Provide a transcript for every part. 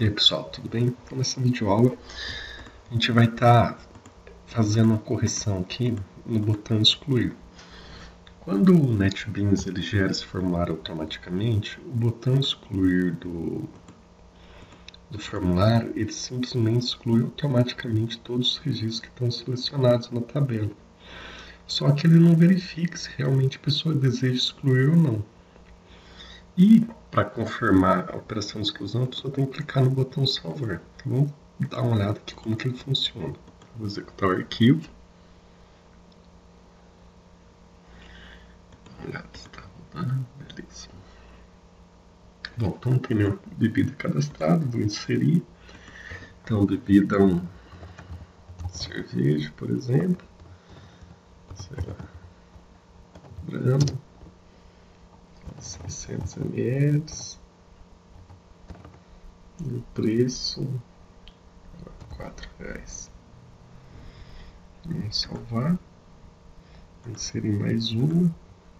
E aí pessoal, tudo bem? Então nessa videoaula a gente vai estar fazendo uma correção aqui no botão excluir. Quando o NetBeans ele gera esse formulário automaticamente, o botão excluir do formulário ele simplesmente exclui automaticamente todos os registros que estão selecionados na tabela. Só que ele não verifica se realmente a pessoa deseja excluir ou não. E para confirmar a operação de exclusão, a pessoa tem que clicar no botão salvar. Então, vamos dar uma olhada aqui como que ele funciona. Vou executar o arquivo. Dá uma olhada se está rodando. Beleza. Bom, então não tem nenhuma bebida cadastrada, vou inserir. Então, bebida cerveja, por exemplo. Sei lá, Brahma. 600 ml. E o preço R$4. Vamos salvar. Inserir mais uma.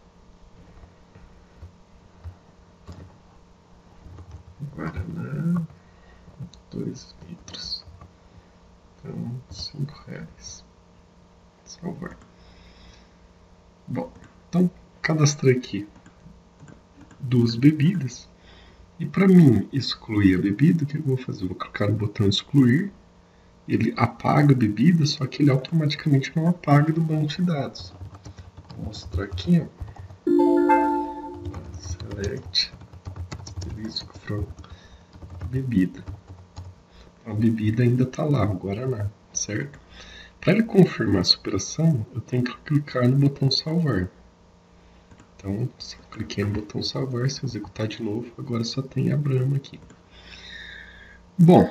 Guaraná. 2 litros. Então, R$5. Salvar. Bom, então cadastrei aqui 2 bebidas. E para mim excluir a bebida, o que eu vou fazer? Eu vou clicar no botão excluir. Ele apaga a bebida, só que ele automaticamente não apaga do banco de dados. Vou mostrar aqui, ó. Select list from bebida. A bebida ainda está lá, o Guaraná, certo? Para ele confirmar essa operação, eu tenho que clicar no botão salvar. Então, cliquei no botão salvar, se eu executar de novo, agora só tem a Brahma aqui. Bom,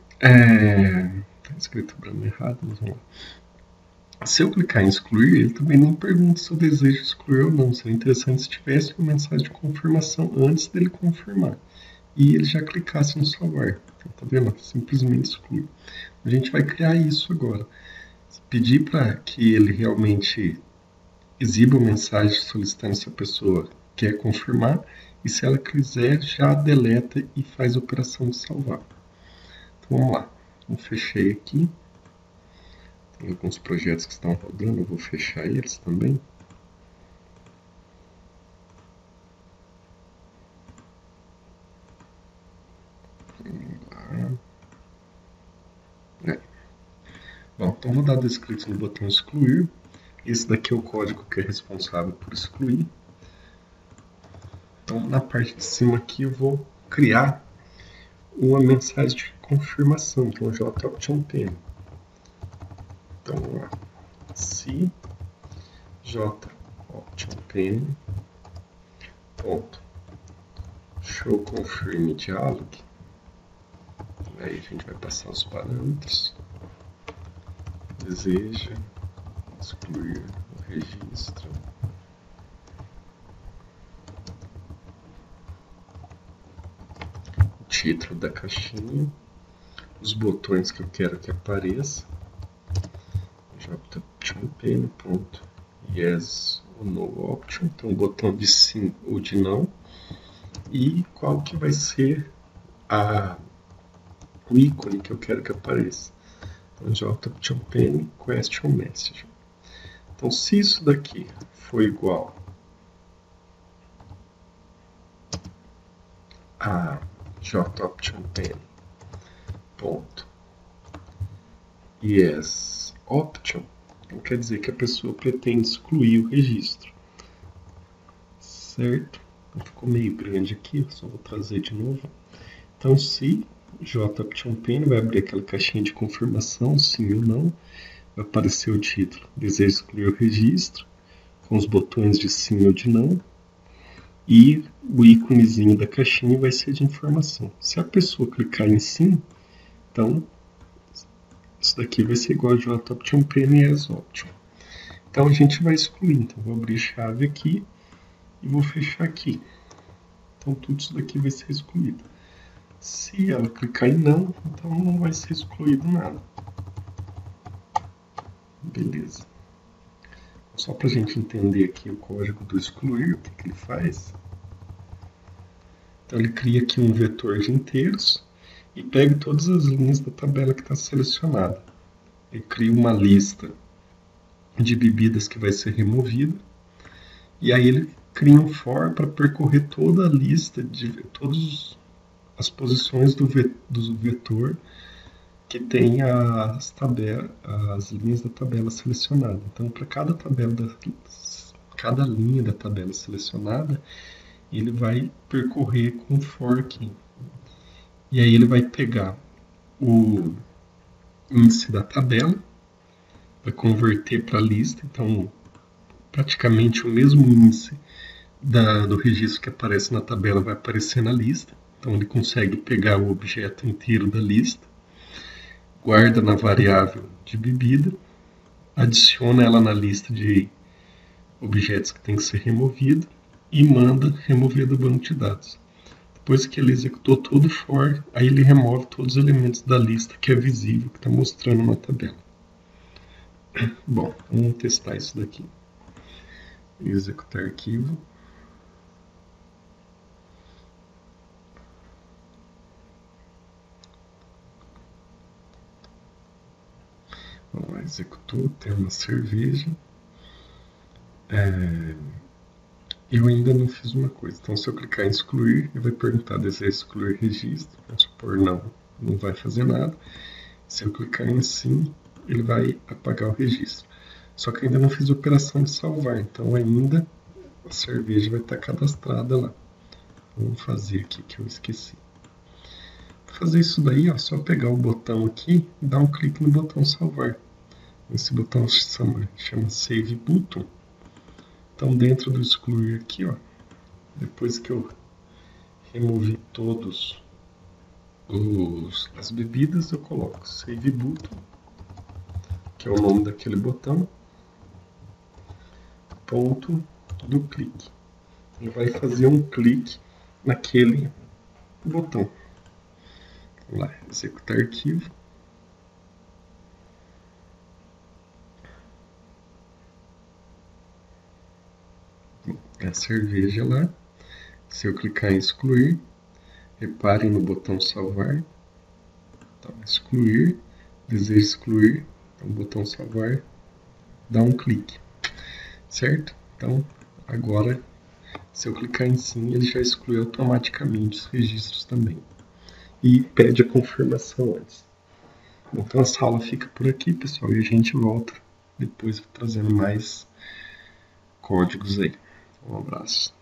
tá escrito Brahma errado, mas vamos lá. Se eu clicar em excluir, ele também não pergunta se eu desejo excluir ou não. Seria interessante se tivesse uma mensagem de confirmação antes dele confirmar. E ele já clicasse no salvar. Então, tá vendo? Simplesmente exclui. A gente vai criar isso agora. Pedir para que ele realmente exiba uma mensagem solicitando se a pessoa quer confirmar, e se ela quiser, já deleta e faz a operação de salvar. Então vamos lá, eu fechei aqui, tem alguns projetos que estão rodando, eu vou fechar eles também. Vamos lá. Bom, então vou dar 2 cliques no botão excluir. Esse daqui é o código que é responsável por excluir. Então, na parte de cima aqui, eu vou criar uma mensagem de confirmação. Então, JOptionPen. Então, vamos lá. Se JOptionPen show confirm dialog. Aí a gente vai passar os parâmetros. Deseja excluir o registro. O título da caixinha. Os botões que eu quero que apareça. JOptionPen, yes ou no option. Então, o botão de sim ou de não. E qual que vai ser o ícone que eu quero que apareça. Então, JOptionPen question message. Então, se isso daqui for igual a JOptionPen yes option, então quer dizer que a pessoa pretende excluir o registro, certo? Então, ficou meio grande aqui, só vou trazer de novo. Então, se JOptionPen vai abrir aquela caixinha de confirmação, sim ou não, vai aparecer o título, deseja excluir o registro, com os botões de sim ou de não, e o íconezinho da caixinha vai ser de informação. Se a pessoa clicar em sim, então isso daqui vai ser igual a JOptionPen yes option. Então a gente vai excluir. Então vou abrir chave aqui e vou fechar aqui. Então tudo isso daqui vai ser excluído. Se ela clicar em não, então não vai ser excluído nada. Beleza. Só para a gente entender aqui o código do excluir, o que ele faz. Então ele cria aqui um vetor de inteiros e pega todas as linhas da tabela que está selecionada. E cria uma lista de bebidas que vai ser removida. E aí ele cria um for para percorrer toda a lista de todas as posições do vetor que tem as linhas da tabela selecionada. Então, para cada linha da tabela selecionada, ele vai percorrer com o for aqui. E aí ele vai pegar o índice da tabela, vai converter para a lista, então praticamente o mesmo índice do registro que aparece na tabela vai aparecer na lista. Então ele consegue pegar o objeto inteiro da lista, guarda na variável de bebida, adiciona ela na lista de objetos que tem que ser removido e manda remover do banco de dados. Depois que ele executou todo o for, aí ele remove todos os elementos da lista que é visível, que está mostrando na tabela. Bom, vamos testar isso daqui. Executar arquivo. Vamos lá, executou, tem uma cerveja. Eu ainda não fiz uma coisa. Então, se eu clicar em excluir, ele vai perguntar: deseja excluir registro? Vamos supor, não vai fazer nada. Se eu clicar em sim, ele vai apagar o registro. Só que ainda não fiz a operação de salvar, então ainda a cerveja vai estar cadastrada lá. Vamos fazer aqui que eu esqueci. Para fazer isso daí, é só pegar o botão aqui e dar um clique no botão salvar. Esse botão chama Save Button. Então, dentro do excluir aqui, depois que eu removi todos as bebidas, eu coloco Save Button, que é o nome daquele botão, ponto do clique. Ele vai fazer um clique naquele botão. Vamos lá, executar arquivo. A cerveja lá. Se eu clicar em excluir, reparem no botão salvar. Então, excluir, deseja excluir, então botão salvar, dá um clique, certo? Então, agora, se eu clicar em sim, ele já exclui automaticamente os registros também. E pede a confirmação antes. Então, essa aula fica por aqui, pessoal, e a gente volta depois trazendo mais códigos aí. Um abraço.